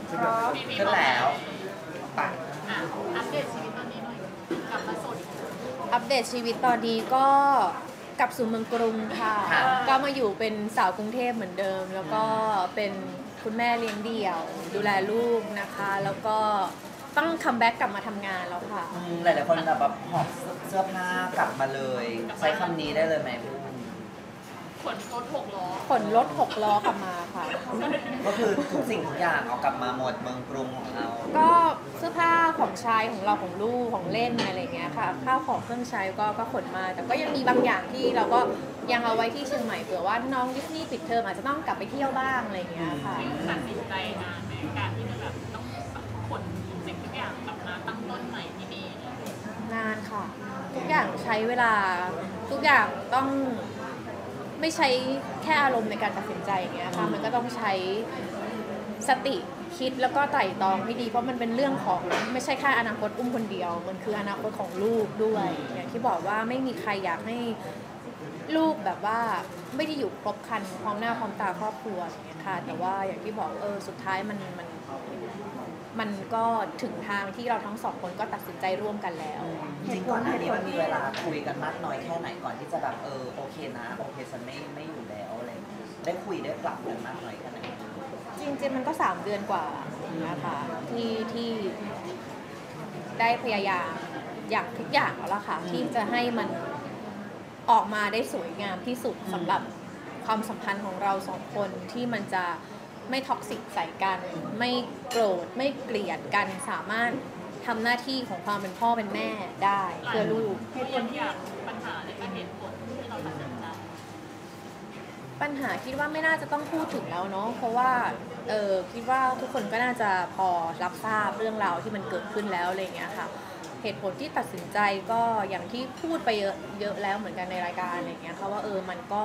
ขึ้นแล้วไปอัปเดตชีวิตตอนนี้หน่อยกลับมาสดอัปเดตชีวิตตอนนี้ก็กลับสู่เมืองกรุงค่ะก็มาอยู่เป็นสาวกรุงเทพเหมือนเดิมแล้วก็เป็นคุณแม่เลี้ยงเดี่ยวดูแลลูกนะคะแล้วก็ต้องคัมแบ็กกลับมาทำงานแล้วค่ะหลายๆคนแบบหอบเสื้อผ้ากลับมาเลยใช้คำนี้ได้เลยไหมขนรถ6 ล้อขนรถ6 ล้อกลับมาค่ะก็คือทุกสิ่งทุกอย่างเอากลับมาหมดเมืองกรุงของเราก็เสื้อผ้าของใช้ของเราของลูกของเล่นอะไรเงี้ยค่ะข้าวของเครื่องใช้ก็ขนมาแต่ก็ยังมีบางอย่างที่เราก็ยังเอาไว้ที่เชียงใหม่เผื่อว่าน้องดิสนีย์ปิดเทอมอาจจะต้องกลับไปเที่ยวบ้างอะไรเงี้ยค่ะตัดสินใจนานในการที่จะแบบต้องขนสิ่งทุกอย่างกลับมาตั้งต้นใหม่ที่นี่นานค่ะทุกอย่างใช้เวลาทุกอย่างต้องไม่ใช้แค่อารมณ์ในการตัดสินใจอย่างเงี้ยค่ะมันก็ต้องใช้สติคิดแล้วก็ไตร่ตรองให้ดีเพราะมันเป็นเรื่องของไม่ใช่แค่อนาคตอุ้มคนเดียวมันคืออนาคตของลูกด้วยอย่างที่บอกว่าไม่มีใครอยากให้ลูกแบบว่าไม่ได้อยู่ครบครันพร้อมหน้าพร้อมตาครอบครัวอย่างเงี้ยค่ะแต่ว่าอย่างที่บอกสุดท้ายมันก็ถึงทางที่เราทั้งสองคนก็ตัดสินใจร่วมกันแล้วจริงก่อนหน้านี้มันมีเวลาคุยกันมากน้อยแค่ไหนก่อนที่จะแบบโอเคนะโอเคฉันไม่อยู่แล้วอะไรได้คุยได้ปรับกันมากน้อยแค่ไหนจริงๆมันก็3 เดือนกว่านะคะที่ได้พยายามอย่างทุกอย่างแล้วล่ะค่ะที่จะให้มันออกมาได้สวยงามที่สุดสำหรับความสัมพันธ์ของเรา2 คนที่มันจะไม่ท็อกซิกใส่กันไม่โกรธไม่เกลียดกันสามารถทำหน้าที่ของความเป็นพ่อเป็นแม่ได้เพื่อลูกเหตุผลที่ปัญหาในการเหตุผลที่เราตัดสินใจปัญหาคิดว่าไม่น่าจะต้องพูดถึงแล้วเนาะเพราะว่าคิดว่าทุกคนก็น่าจะพอรับทราบเรื่องราวที่มันเกิดขึ้นแล้วอะไรอย่างเงี้ยค่ะเหตุผลที่ตัดสินใจก็อย่างที่พูดไปเยอะแล้วเหมือนกันในรายการอะไรอย่างเงี้ยค่ะว่ามันก็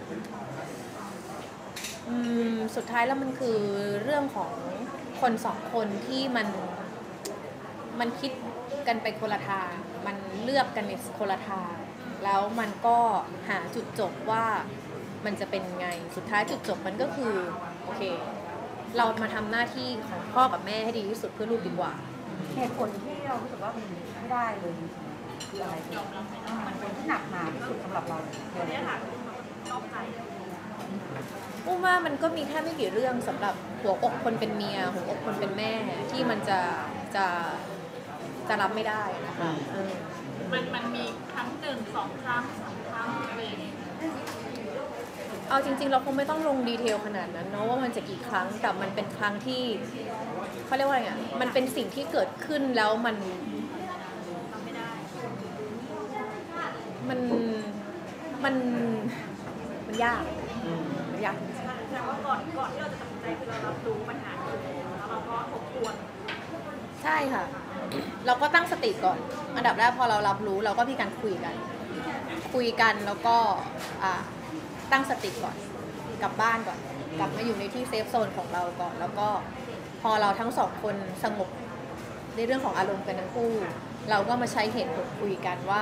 สุดท้ายแล้วมันคือเรื่องของคน2 คนที่มันคิดกันไปคนละทางมันเลือกกันในคนละทางแล้วมันก็หาจุดจบว่ามันจะเป็นไงสุดท้ายจุดจบมันก็คือโอเคเรามาทำหน้าที่ของพ่อกับแม่ให้ดีที่สุดเพื่อลูกดีกว่าเหตุผลที่เรารู้สึกว่ามันไม่ได้เลยคืออะไรมันเป็นที่หนักหนาที่สุดสำหรับเราเนี่ยค่ะนอกใจว่ามันก็มีแค่ไม่กี่เรื่องสำหรับหัวอกคนเป็นเมียหัวอกคนเป็นแม่ที่มันจะรับไม่ได้นะคะมันมีครั้ง1 2 ครั้ง3 ครั้งอะไรอย่างเงี้ยเอาจริงๆเราคงไม่ต้องลงดีเทลขนาดนั้นเนาะว่ามันจะกี่ครั้งแต่มันเป็นครั้งที่เขาเรียกว่าอะไรมันเป็นสิ่งที่เกิดขึ้นแล้วมันทำไม่ได้มันยากแต่ว่าก่อนที่เราจะตัดสินใจคือเรารับรู้ปัญหาแล้วเราก็ทบทวนใช่ค่ะเราก็ตั้งสติก่อนอันดับแรกพอเรารับรู้เราก็มีการคุยกันแล้วก็ตั้งสติก่อนกลับบ้านก่อนกลับมาอยู่ในที่เซฟโซนของเราก่อนแล้วก็พอเราทั้ง2 คนสงบในเรื่องของอารมณ์กันทั้งคู่เราก็มาใช้เหตุผลคุยกันว่า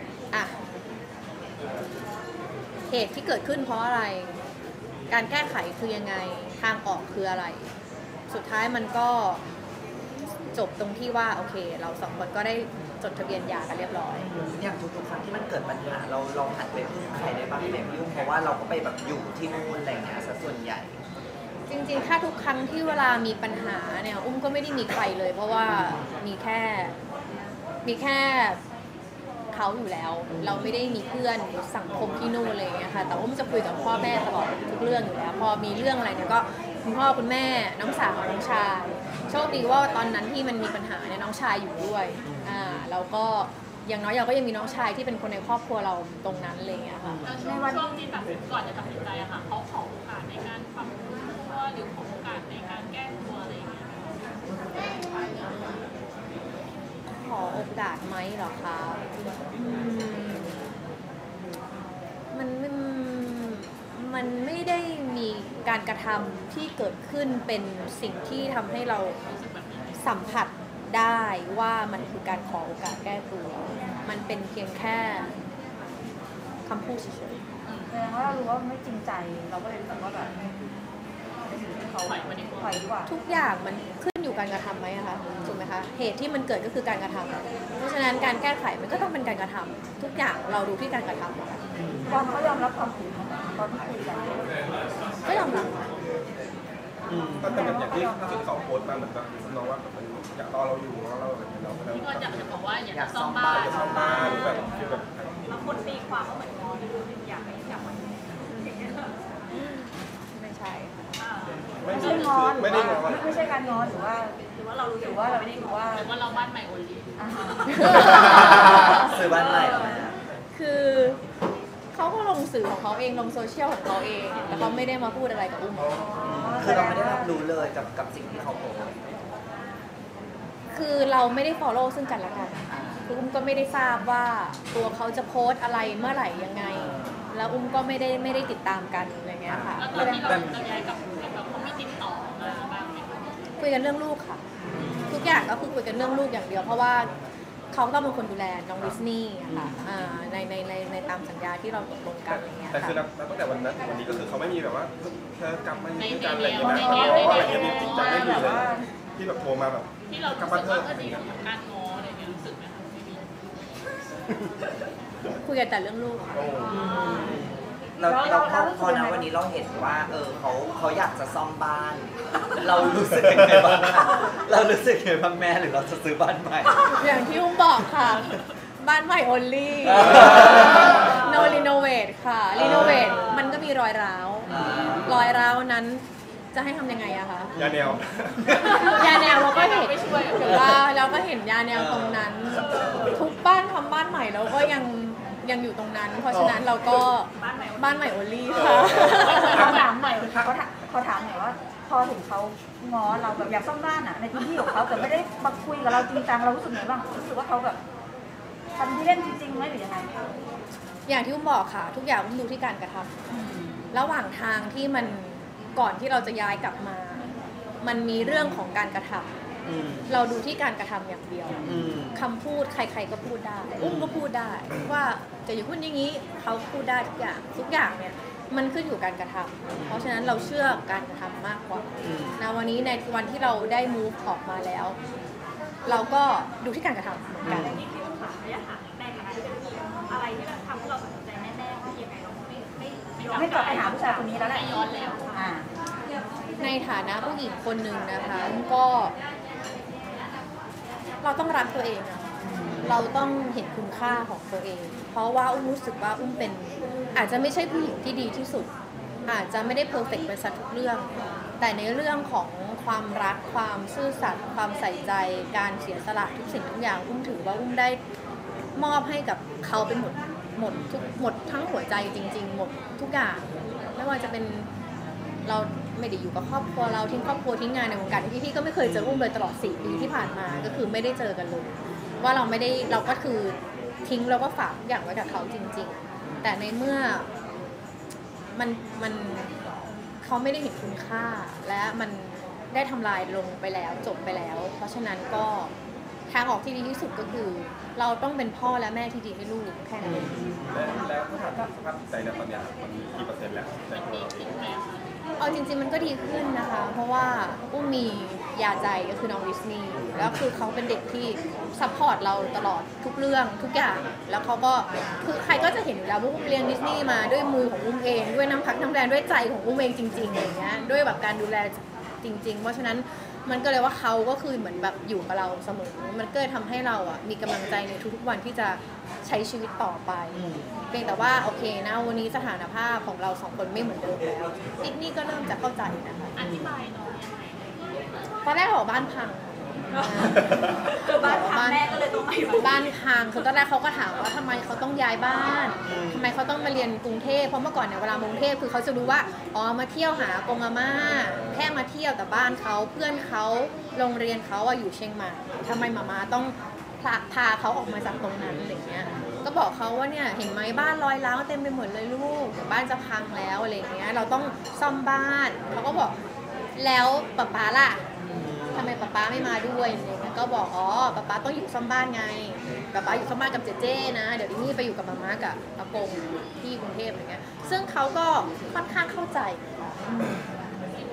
เหตุที่เกิดขึ้นเพราะอะไรการแก้ไขคือยังไงทางออกคืออะไรสุดท้ายมันก็จบตรงที่ว่าโอเคเรา2 คนก็ได้จดทะเบียนหย่ากันเรียบร้อยอย่างทุกๆครั้งที่มันเกิดปัญหาเราหันไปพึ่งใครได้บ้างไหมพี่ยุ่งเพราะว่าเราก็ไปแบบอยู่ที่นู่นอะไรอย่างเงี้ยซะส่วนใหญ่จริงๆถ้าทุกครั้งที่เวลามีปัญหาเนี่ยอุ้มก็ไม่ได้มีใครเลยเพราะว่ามีแค่เขาอยู่แล้วเราไม่ได้มีเพื่อนหรือสังคมที่นู่นอะไรอย่างเงี้ยค่ะแต่อุ้มจะคุยกับพ่อแม่ตลอดทุกเรื่องอยู่แล้วพอมีเรื่องอะไรเนี่ยก็คุณพ่อคุณแม่น้องสาวน้องชายโชคดีว่าตอนนั้นที่มันมีปัญหาเนี่ยน้องชายอยู่ด้วยแล้วก็อย่างน้อยเราก็ยังมีน้องชายที่เป็นคนในครอบครัวเราตรงนั้นอะไรอย่างเงี้ยค่ะในวันช่วงที่แบบก่อนจะตัดสินใจอะค่ะเขาขอโอกาสในการปรับตัวหรือขอโอกาสในการแก้ตัวอะไรอย่างเงี้ยขอโอกาสไหมเหรอคะมันไม่ได้มีการกระทำที่เกิดขึ้นเป็นสิ่งที่ทำให้เราสัมผัสได้ว่ามันคือการขอโอกาสแก้ตัวมันเป็นเพียงแค่คำพูดเฉยๆแสดงว่าเรารู้ว่าไม่จริงใจเราก็เลยรู้สึกว่าแบบเขาถอยมาดีกว่าถอยดีกว่าทุกอย่างมันขึ้นอยู่การกระทำไหมอะคะถูกไหมคะเหตุที่มันเกิดก็คือการกระทำเพราะฉะนั้นการแก้ไขมันก็ต้องเป็นการกระทำทุกอย่างเราดูที่การกระทำอะค่ะบอลเขายอมรับความผิดของตอนที่คุยกันก็ยอมรับก็แต่แบบอย่างที่ล่าสุดเขาโพสต์มาเหมือนแบบน้องว่ามันอยากรอเราอยู่เราอะไรอย่างเงี้ยเราก็เลยพี่ก็อยากจะบอกว่าอยากอยาจะกซ่ซ่ออมมบ้าบ้านนชอบมากหรือแบบฟีลแบบบางคนตีความว่าเหมือนงอนอยากมาไม่ใช่ไม่ใช่งอนไม่ได้งอนไม่ใช่การงอนหรือว่าหรือว่าเรารู้หรือว่าเราไม่ได้หรือว่าหรือว่าเราบ้านใหม่โอลีอ่าซื้อบ้านใหม่เหรอแม่คือเขาก็ลงสื่อของเขาเองลงโซเชียลของเขาเองแต่เขาไม่ได้มาพูดอะไรกับอุ้มคือเราไม่ได้รับรู้เลยกับสิ่งที่เขาโพสต์คือเราไม่ได้ follow ซึ่งกันและกันคืออุ้มก็ไม่ได้ทราบว่าตัวเขาจะโพสต์อะไรเมื่อไหร่ยังไง แล้วอุ้มก็ไม่ได้ติดตามกันอะไรเงี้ยค่ะแล้วตอนที่เราย้ายกับแบบเขาไม่ติดต่อมาบ้างไหมคุยกันเรื่องลูกค่ะ ทุกอย่างก็คือคุยกันเรื่องลูกอย่างเดียวเพราะว่าเขาต้องเป็นคนดูแลน้องดิสนีย์อะค่ะในตามสัญญาที่เราตกลงกันอะไรเงี้ยแต่คือค่ะตั้งแต่วันนั้นถึงวันนี้ก็คือเขาไม่มีแบบว่าเธอกลับมาอยู่ด้วยกันอะไรอย่างเงี้ยนะอะไรอย่างเงี้ยจริงจังไม่มีเลยที่แบบโทรมาแบบที่เรากลับรู้มาสึกเถว่าอะก็ดีกับการง้ออะไรเงี้ยรู้สึกไหมคะไม่มีคุยกันแต่เรื่องลูกค่ะโอ้เราพอนะวันนี้เราเห็นว่าเขาอยากจะซ่อมบ้าน เรารู้สึกยังไงบ้างคะเรารู้สึกยังไงบ้างแม่หรือเราจะซื้อบ้านใหม่อย่างที่อุ้มบอกค่ะ บ้านใหม่ only no renovate ค่ะ renovate มันก็มีรอยร้าวรอยร้าวนั้นจะให้ทำยังไงอะคะยาแนวยาแนวเราก็เห็นถือว่าเราก็เห็นยาแนวตรงนั้น ทุกบ้านทำบ้านใหม่เราก็ยังอยู่ตรงนั้น เพราะฉะนั้นเราก็บ้านใหม่โอลี่ค่ะเขาถามหน่อยเขาถามหน่อยว่า พอถึงเขาง้อเราแบบอยากซ่อมบ้านอ่ะในพื้นที่ของเขาแต่ไม่ได้มาคุยกับเราจริงจังเรารู้สึกไงบ้างรู้สึกว่าเขาแบบทำที่เล่นจริงๆไหมหรือยังไงอย่างที่อุ้มบอกค่ะ ทุกอย่างอุ้มดูที่การกระทำระหว่างทางที่มันก่อนที่เราจะย้ายกลับมา มันมีเรื่องของการกระทำเราดูที่การกระทำอย่างเดียวคำพูดใครๆก็พูดได้อุ้มก็พูดได้ว่าจะอยู่พูดอย่างนี้เขาพูดได้ทุกอย่างเนี่ยมันขึ้นอยู่การกระทำเพราะฉะนั้นเราเชื่อการกระทำมากกว่านะวันนี้ในวันที่เราได้ move ออกมาแล้ว เราก็ดูที่การกระทำเหมือนกันนี่คือต้องถามระยะห่างในฐานะที่เป็นพี่อะไรที่แบบทำให้เราตัดสินใจแน่ๆว่ายังไงเราไม่ไม่กลับไปหาผู้ชายคนนี้แล้วแหละไม่ย้อนแล้วอ่าในฐานะผู้หญิงคนหนึ่งนะคะก็ เราต้องรักตัวเองอะเราต้องเห็นคุณค่าของตัวเอง เพราะว่าอุ้มรู้สึกว่าอุ้มเป็นอาจจะไม่ใช่ผู้หญิงที่ดีที่สุด อาจจะไม่ได้เพอร์เฟกต์ไปซะทุกเรื่อง แต่ในเรื่องของความรักความซื่อสัตย์ความใส่ใจการเสียสละทุกสิ่งทุกอย่างอุ้มถือว่าอุ้มได้มอบให้กับเขาเป็นหมดทั้งหัวใจจริงๆหมดทุกอย่างไม่ว่าจะเป็นเราไม่ได้อยู่กับครอบครัวเราทิ้งครอบครัวทิ้งงานในวงการพี่ก็ไม่เคยเจออุ้มเลยตลอด4 ปีที่ผ่านมาก็คือไม่ได้เจอกันเลยว่าเราก็คือทิ้งเราก็ฝากทุกอย่างไว้กับเขาจริงๆแต่ในเมื่อมันเขาไม่ได้เห็นคุณค่าและมันได้ทำลายลงไปแล้วจบไปแล้ว เพราะฉะนั้นก็ทางออกที่ดีที่สุดก็คือ เราต้องเป็นพ่อและแม่ที่ดีให้ลูกแค่นั้นเองแล้วสภาพจิตใจนะตอนเนี้ยมันกี่เปอร์เซ็นต์แล้วในตัวเราเองเอาจริงๆมันก็ดีขึ้นนะคะ เพราะว่าอุ้มมียาใจก็คือน้องดิสนีย์แล้วคือเขาเป็นเด็กที่ซัพพอร์ตเราตลอดทุกเรื่องทุกอย่างแล้วเขาก็คือใครก็จะเห็นอยู่แล้วว่าอุ้มเลี้ยงดิสนีย์มาด้วยมือของอุ้มเองด้วยน้ำพักน้ำแรงด้วยใจของอุ้มเองจริงๆอย่างเงี้ยด้วยแบบการดูแลจริงๆเพราะฉะนั้นมันก็เลยว่าเขาก็คือเหมือนแบบอยู่กับเราเสมอมันก็เลยทำให้เราอ่ะมีกำลังใจในทุกๆวันที่จะใช้ชีวิตต่อไปเพียงแต่ว่าโอเคนะวันนี้สถานภาพของเรา2 คนไม่เหมือนเดิมแล้วนี่ก็เริ่มจะเข้าใจนะคะอธิบายน้องยังไงตอนแรกบอกบ้านพังคือบ้านพังแม่ก็เลยต้องไปบ้านพังคือตอนแรกเขาก็ถามว่าทำไมเขาต้องย้ายบ้านทำไมเขาต้องมาเรียนกรุงเทพเพราะเมื่อก่อนเนี่ยเวลากรุงเทพคือเขาจะรู้ว่าอ๋อมาเที่ยวหากงอาม่าแค่มาเที่ยวแต่บ้านเขาเพื่อนเขาโรงเรียนเขาอยู่เชียงใหม่ทำไมมาต้องพาเขาออกมาจากตรงนั้นอะไรเงี้ยก็บอกเขาว่าเนี่ยเห็นไหมบ้านรอยร้าวเต็มไปหมดเลยลูกเดี๋ยวบ้านจะพังแล้วอะไรเงี้ยเราต้องซ่อมบ้านเขาก็บอกแล้วป๊าล่ะทำไมป๊าไม่มาด้วยอะไรเงี้ยก็บอกอ๋อป๊าต้องอยู่ซ่อมบ้านไงป๊าอยู่ซ่อมบ้านกับเจนะเดี๋ยวดินี่ไปอยู่กับมาม่ากับอากงที่กรุงเทพอะไรเงี้ยซึ่งเขาก็ค่อนข้างเข้าใจที่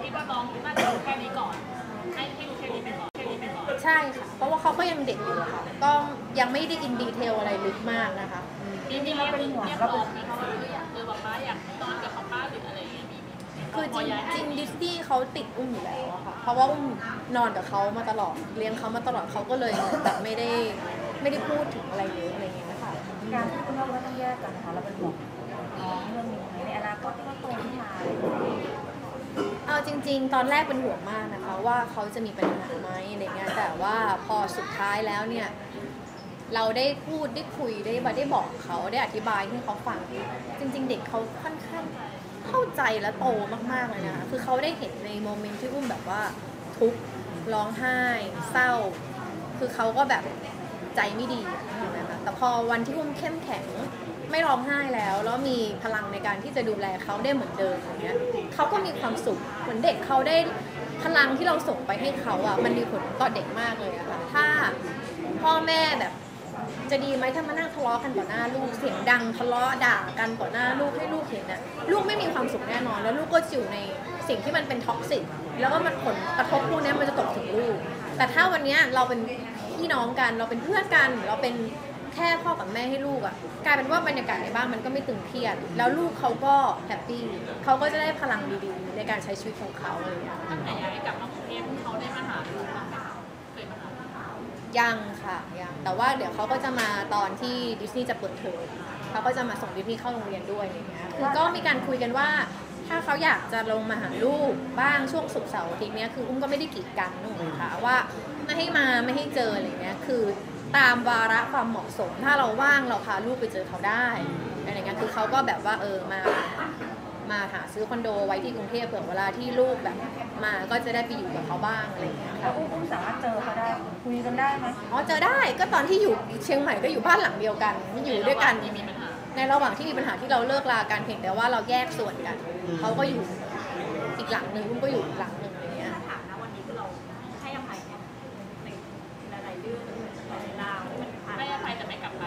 คิดว่าน้องน่าจะรู้แค่นี้ก่อนให้รู้แค่นี้ไปก่อนใช่ค่ะเพราะว่าเขาก็ยังเด็กอยู่ค่ะก็ยังไม่ได้อินดีเทลอะไรลึกมากนะคะมีเรียกร้องไหมคะว่าอยากป้าอยากนอนกับป้าหรืออะไรอย่างเงี้ยมีคือจริงดิสนีย์เขาติดอุ้มอยู่แล้วอะค่ะเพราะว่าอุ้มนอนกับเขามาตลอดเลี้ยงเขามาตลอดเขาก็เลยแบบไม่ได้พูดถึงอะไรเลยอะไรเงี้ยค่ะการที่คุณพ่อคุณแม่ต้องแยกกันนะคะเราเป็นห่วงน้องเรื่องนี้ในอนาคตที่เขาโตขึ้นมาเอาจริงๆตอนแรกเป็นห่วงมากนะคะว่าเขาจะมีปัญหาไหมอะไรเงี้ยแต่ว่าพอสุดท้ายแล้วเนี่ยเราได้พูดได้คุยได้บอกเขาได้อธิบายให้เขาฟังจริงๆเด็กเขาค่อนข้างเข้าใจและโตมากๆเลยนะคะคือเขาได้เห็นในโมเมนต์ที่อุ้มแบบว่าทุกข์ร้องไห้เศร้าคือเขาก็แบบใจไม่ดีนะคะแต่พอวันที่อุ้มเข้มแข็งไม่ร้องไห้แล้วมีพลังในการที่จะดูแลเขาได้เหมือนเดิมอย่างเงี้ยเขาก็มีความสุขเหมือนเด็กเขาได้พลังที่เราส่งไปให้เขาอ่ะมันมีผลต่อเด็กมากเลยอะค่ะถ้าพ่อแม่แบบจะดีไหมถ้ามานั่งทะเลาะกันต่อหน้าลูกเสียงดังทะเลาะด่ากันต่อหน้าลูกให้ลูกเห็นน่ะลูกไม่มีความสุขแน่นอนแล้วลูกก็อยู่ในสิ่งที่มันเป็นท็อกซิกแล้วก็มันผลกระทบพวกนี้มันจะตกถึงลูกแต่ถ้าวันนี้เราเป็นพี่น้องกันเราเป็นเพื่อนกันเราเป็นแค่พ่อกับแม่ให้ลูกอ่ะกลายเป็นว่าบรรยากาศในบ้านมันก็ไม่ตึงเครียดแล้วลูกเขาก็แฮปปี้เขาก็จะได้พลังดีๆในการใช้ชีวิตของเขาอะไรอย่างเงี้ยตั้งแต่ย้ายกลับมากรุงเทพเขาได้มาหาลูกบ้างไหมเคยมาหายังค่ะยังแต่ว่าเดี๋ยวเขาก็จะมาตอนที่ดิสนีย์จะเปิดเทอมเขาก็จะมาส่งดิสนีย์เข้าโรงเรียนด้วยอย่างเงี้ยคือก็มีการคุยกันว่าถ้าเขาอยากจะลงมาหาลูกบ้างช่วงศุกร์เสาร์อาทิตย์เนี้ยคืออุ้มก็ไม่ได้กีดกันนะคะว่าไม่ให้มาไม่ให้เจออะไรเงี้ยคือตามวาระความเหมาะสมถ้าเราว่างเราพาลูกไปเจอเขาได้อะไรเงี้ยคือเขาก็แบบว่ามาหาซื้อคอนโดไว้ที่กรุงเทพเผื่อเวลาที่ลูกแบบมาก็จะได้ไปอยู่กับเขาบ้างอะไรเงี้ยแล้วอุ้มสามารถเจอเขาได้คุยกันได้ไหมอ๋อเจอได้ก็ตอนที่อยู่เชียงใหม่ก็อยู่บ้านหลังเดียวกันอยู่ด้วยกันในระหว่างที่มีปัญหาที่เราเลิกลากันเพียงแต่ว่าเราแยกส่วนกันเขาก็อยู่อีกหลังหนึ่งอุ้มก็อยู่อีกหลังหนึ่งอะไรเงี้ยถามนะวันนี้คือเราให้อภัยในหลายๆเรื่องหลายๆราวให้อภัยแต่ไม่กลับไป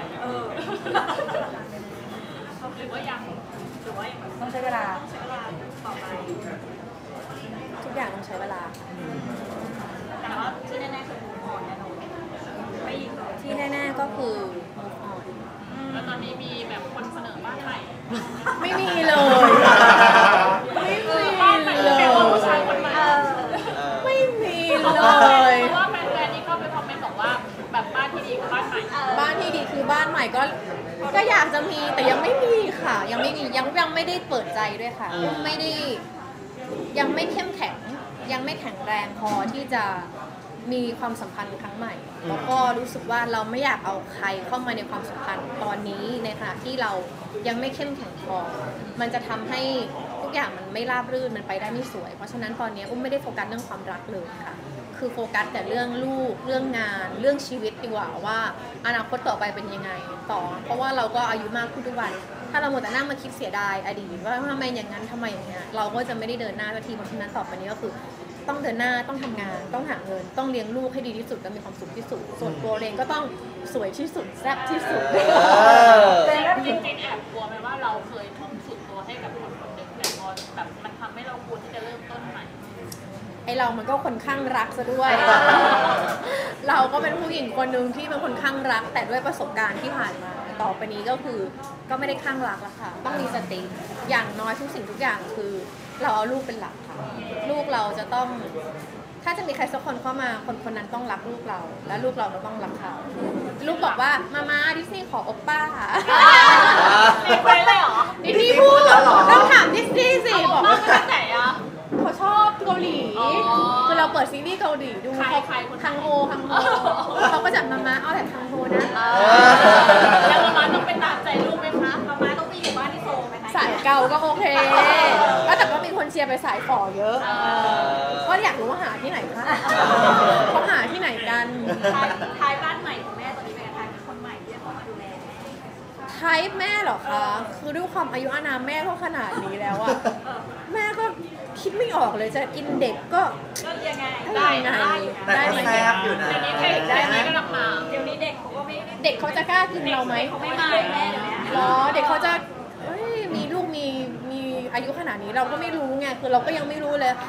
หรือว่ายังต้องใช้เวลาต่อไปทุกอย่างต้องใช้เวลาแต่ว่าที่แน่ๆคืออ่อนแน่นอนไม่ที่แน่ๆก็คือแล้วตอนนี้มีแบบคนเสนอบ้านใหม่ไม่มีเลยไม่มีเลยผู้ชายคนใหม่ไม่มีเลยเพราะว่าแฟนๆนี่ก็ไปคอมเมนต์บอกว่าแบบบ้านที่ดีคือบ้านใหม่บ้านที่ดีคือบ้านใหม่ก็อยากจะมีแต่ยังไม่มีค่ะยังไม่มียังไม่ได้เปิดใจด้วยค่ะไม่ได้ยังไม่เข้มแข็งยังไม่แข็งแรงพอที่จะมีความสัมพันธ์ครั้งใหม่แล้วก็รู้สึกว่าเราไม่อยากเอาใครเข้ามาในความสัมพันธ์ตอนนี้ในขณะที่เรายังไม่เข้มแข็งพอมันจะทำให้ทุกอย่างมันไม่ราบรื่นมันไปได้ไม่สวยเพราะฉะนั้นตอนนี้อุ้มไม่ได้โฟกัสเรื่องความรักเลยค่ะคือโฟกัสแต่เรื่องลูกเรื่องงานเรื่องชีวิตดีกว่าว่าอนาคตต่อไปเป็นยังไงต่อเพราะว่าเราก็อายุมากขึ้นทุกวันถ้าเราหมดแต่นั่งมาคิดเสียดายอดีตว่าทำไมอย่างนั้นทำไมอย่างเงี้ยเราก็จะไม่ได้เดินหน้าสักทีเพราะฉะนั้นต่อไปนี้ก็คือต้องเดินหน้าต้องทำงานต้องหาเงินต้องเลี้ยงลูกให้ดีที่สุดและมีความสุขที่สุดส่วนตัวเองก็ต้องสวยที่สุดแซ่บที่สุดแต่จริงๆแอบกลัวไหมว่าเราเคยทุ่มสุดตัวให้กับคนคนหนึ่งแต่พอแบบมันทำให้เราควรที่จะเริ่มต้นใหม่ไอเรามันก็คนข้างรักซะด้วย เราก็เป็นผู้หญิงคนหนึ่งที่เป็นคนข้างรักแต่ด้วยประสบการณ์ที่ผ่านมาต่อไปนี้ก็คือก็ไม่ได้ข้างรักแล้วค่ะต้องมีสติอย่างน้อยทุกสิ่งทุกอย่างคือเราเอาลูกเป็นหลักค่ะลูกเราจะต้องถ้าจะมีใครสักคนเข้ามาคนนั้นต้องรักลูกเราและลูกเราก็ต้องรักเขาลูกบอกว่ามาดิสนีย์ขอโอปป้าไปเลยเหรอดิสนีย์พูดต้องถามดิสนีย์สิบอกว่าที่ไหนอะเขาชอบเกาหลีคือเราเปิดซีรีส์เกาหลีดูเขาคังโฮเขาก็จะมาเอาแบบคังโฮนะแล้วมาต้องเป็นตามใจลูกไหมคะมาต้องไปอยู่บ้านที่โซลไหมคะสายเก่าก็โอเคก็แต่ก็มีคนเชียร์ไปสายฝ่อเยอะก็อยากรู้ว่าหาที่ไหนคะเขาหาที่ไหนกันทายบ้านใหม่ของแม่ตอนนี้เป็นทายคนใหม่ที่จะเข้ามาดูแลไทป์แม่เหรอคะคือด้วยความอายุอานามแม่ก็ขนาดนี้แล้วอะแม่ก็คิดไม่ออกเลยจะกินเด็กก็ยังไงได้ไหมอยู่นะได้ไหมก็รับมาเดี๋ยวนี้เด็กเขาก็ไม่เด็กเขาจะกล้ากินเราไหมเขาไม่มาแม่เลยหรอเด็กเขาจะมีลูกมีอายุขนาดนี้เราก็ไม่รู้ไงคือเราก็ยังไม่รู้เลยคิด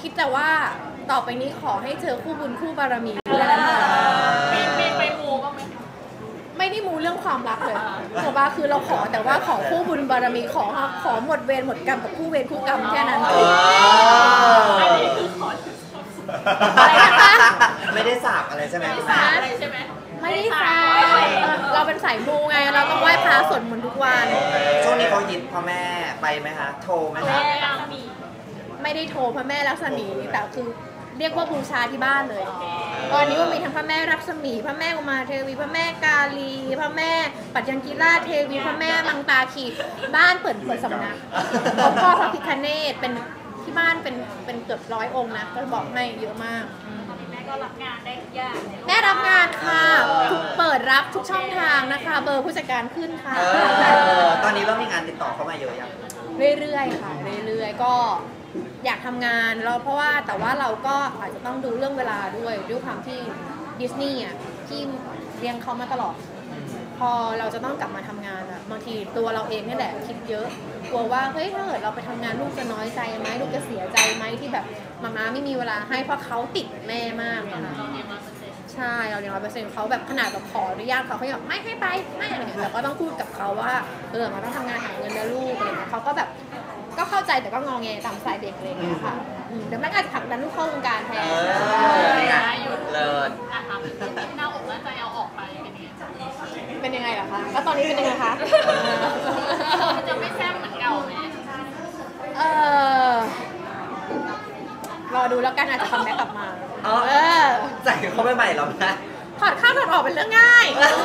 คิดแต่ว่าต่อไปนี้ขอให้เจอคู่บุญคู่บารมีแล้วกันค่ะมีไปมูบ้างไหมไม่ได้มูเรื่องความรักเลยบอกว่าคือเราขอแต่ว่าขอคู่บุญบารมีขอหมดเวรหมดกรรมกับคู่เวรคู่กรรมแค่นั้นอันนี้คือขออะไรนะคะไม่ได้สาบอะไรใช่ไหมไม่สาบอะไรใช่ไหมไม่ได้ค่ะเราเป็นสายมูไงเราต้องไหว้พระสวดมนต์ทุกวันช่วงนี้เขายินพ่อแม่ไปไหมคะโทรไหมคะไม่ได้โทรพระแม่ลักษมีแต่คือเรียกว่าบูชาที่บ้านเลยตอนนี้ว่ามีทั้งพระแม่ลักษมีพระแม่อุมาเทวีพระแม่กาลีพระแม่ปัจจังกีราเทวีพระแม่มังตาคีบ้านเปิดสำนักแล้วก็พระพิฆเนศเป็นที่บ้านเป็นเกือบ100 องค์นะก็บอกให้เยอะมากแม่ก็รับงานได้ทุกอย่างแม่รับงานค่ะเปิดรับทุกช่องทางนะคะ เบอร์ผู้จัดการขึ้นค่ะตอนนี้เริ่มมีงานติดต่อเข้ามาเยอะยังเรื่อยๆค่ะเรื่อยๆก็อยากทำงานแล้วเพราะว่าแต่ว่าเราก็อาจจะต้องดูเรื่องเวลาด้วยความที่ดิสนีย์อ่ะที่เลี้ยงเขามาตลอด พอเราจะต้องกลับมาทำงานอ่ะบางทีตัวเราเองนี่แหละคิดเยอะกลัวว่าเฮ้ยถ้าเกิดเราไปทำงานลูกจะน้อยใจไหมลูกจะเสียใจไหมที่แบบมาไม่มีเวลาให้เพราะเขาติดแม่มากนะคะใช่เราเรียน100%เขาแบบขนาดแบบขออนุญาตเขาบอกไม่ให้ไปไม่อะไรเงี้ยแต่ก็ต้องพูดกับเขาว่ามันต้องทำงานหาเงินนะลูกอะไรเงี้ยเขาก็แบบก็เข้าใจแต่ก็งอแงตามสายเด็กอะไรเงี้ยค่ะเดี๋ยวแม่อาจจะผลักดันลูกเข้าวงการแทนเลิศนะคะหน้าอกหน้าใจเอาออกไปเป็นยังไงเป็นยังไงเหรอคะแล้วตอนนี้เป็นยังไงคะมันจะไม่แซ่บเหมือนเก่าไหมรอดูแล้วกันอาจจะคัมแบ็กกลับมาใส่เข้าไปใหม่แล้วนะถอดเข้าถอดออกเป็นเรื่องง่าย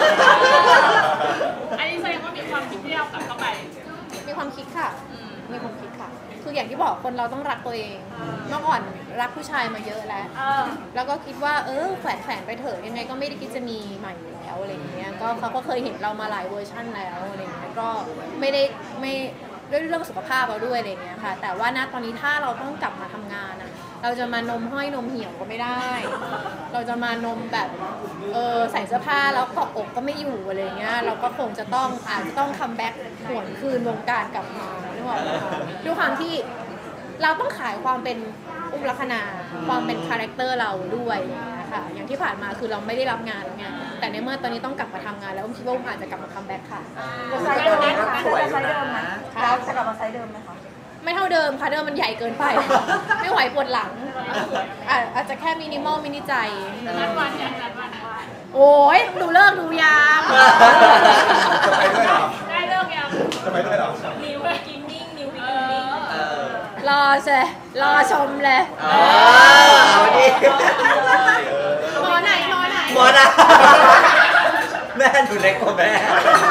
อันนี้แสดงว่ามีความคิดที่เรากลับเข้าไปมีความคิดค่ะ มีความคิดค่ะ คืออย่างที่บอกคนเราต้องรักตัวเอง เมื่อก่อนรักผู้ชายมาเยอะแล้ว แล้วก็คิดว่าแฝงไปเถอะยังไงก็ไม่ได้คิดจะมีใหม่อยู่แล้วอะไรอย่างเงี้ย ก็เขาก็เคยเห็นเรามาหลายเวอร์ชั่นแล้วอะไรอย่างเงี้ย ก็ไม่ด้วยเรื่องสุขภาพเราด้วยอะไรอย่างเงี้ยค่ะ แต่ว่าณตอนนี้ถ้าเราต้องกลับมาทำงานอะเราจะมานมห้อยนมเหี่ยวก็ไม่ได้ เราจะมานมแบบใส่เสื้อผ้าแล้วเกาะอกก็ไม่อยู่อะไรเงี้ยเราก็คงจะต้องอาจจะต้องคัมแบ็กหวนคืนวงการกลับมานึกออกไหมคะด้วยความที่เราต้องขายความเป็นอุ้มลักษณะความเป็นคาแรคเตอร์เราด้วยอย่างเงี้ยค่ะอย่างที่ผ่านมาคือเราไม่ได้รับงานแล้วไงแต่ในเมื่อตอนนี้ต้องกลับมาทำงานแล้วคิดว่าอาจจะกลับมาคัมแบ็กค่ะจะไซส์เดิมไหมคะจะไซส์เดิมไหมเราจะกลับมาไซส์เดิมไหมคะไม่เท่าเดิมค่ะเดิมมันใหญ่เกินไป ไม่ไหวปวดหลังอาจจะแค่มินิใจนัดวันอย่างนัดวันโอ้ยต้องดูเลิกดูยามจะไปด้วยเหรอได้เลิกยังจะไปด้วยเหรอนิวไปกินนิ่งนิวไปกินนิ่งรอชมเลยเอาดิหมอไหนหมอนะแม่หนูเล็กกว่าแม่